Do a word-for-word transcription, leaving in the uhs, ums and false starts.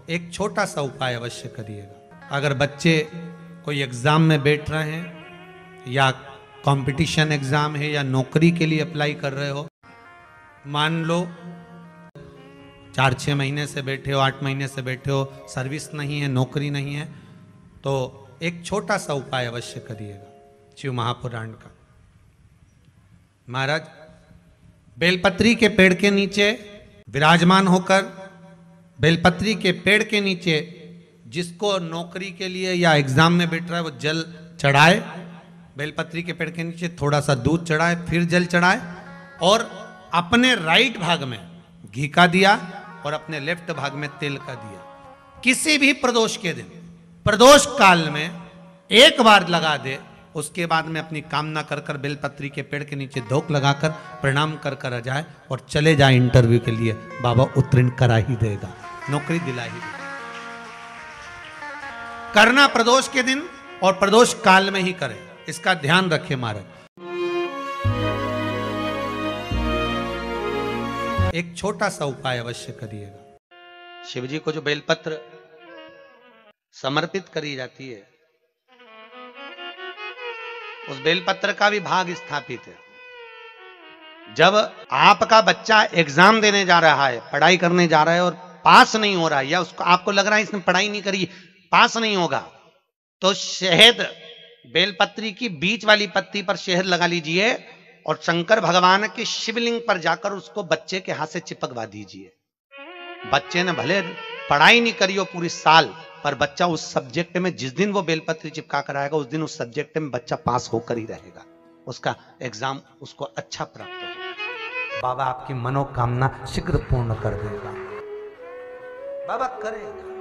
एक छोटा सा उपाय अवश्य करिएगा। अगर बच्चे कोई एग्जाम में बैठ रहे हैं या कंपटीशन एग्जाम है या नौकरी के लिए अप्लाई कर रहे हो, मान लो चार छः महीने से बैठे हो, आठ महीने से बैठे हो, सर्विस नहीं है, नौकरी नहीं है, तो एक छोटा सा उपाय अवश्य करिएगा शिव महापुराण का। महाराज बेलपत्री के पेड़ के नीचे विराजमान होकर, बेलपत्री के पेड़ के नीचे जिसको नौकरी के लिए या एग्जाम में बैठ रहा है वो जल चढ़ाए, बेलपत्री के पेड़ के नीचे थोड़ा सा दूध चढ़ाए, फिर जल चढ़ाए और अपने राइट भाग में घी का दिया और अपने लेफ्ट भाग में तेल का दिया। किसी भी प्रदोष के दिन, प्रदोष काल में एक बार लगा दे, उसके बाद में अपनी कामना कर कर बेलपत्री के पेड़ के नीचे धोख लगाकर प्रणाम कर कर आ जाए और चले जाए इंटरव्यू के लिए, बाबा उत्तीर्ण करा ही देगा, नौकरी दिला ही देगा। करना प्रदोष के दिन और प्रदोष काल में ही करें, इसका ध्यान रखें महाराज। एक छोटा सा उपाय अवश्य करिएगा। शिव जी को जो बेलपत्र समर्पित करी जाती है, उस बेलपत्र का भी भाग स्थापित है। जब आपका बच्चा एग्जाम देने जा रहा है, पढ़ाई करने जा रहा है और पास नहीं हो रहा है, या उसको आपको लग रहा है इसने पढ़ाई नहीं करी, पास नहीं होगा, तो शहद, बेलपत्री की बीच वाली पत्ती पर शहद लगा लीजिए और शंकर भगवान के शिवलिंग पर जाकर उसको बच्चे के हाथ से चिपकवा दीजिए। बच्चे ने भले पढ़ाई नहीं करी हो पूरी साल, पर बच्चा उस सब्जेक्ट में जिस दिन वो बेलपत्री चिपका कर आएगा, उस दिन उस सब्जेक्ट में बच्चा पास होकर ही रहेगा, उसका एग्जाम उसको अच्छा प्राप्त होगा। बाबा आपकी मनोकामना शीघ्र पूर्ण कर देगा, बाबा करेगा।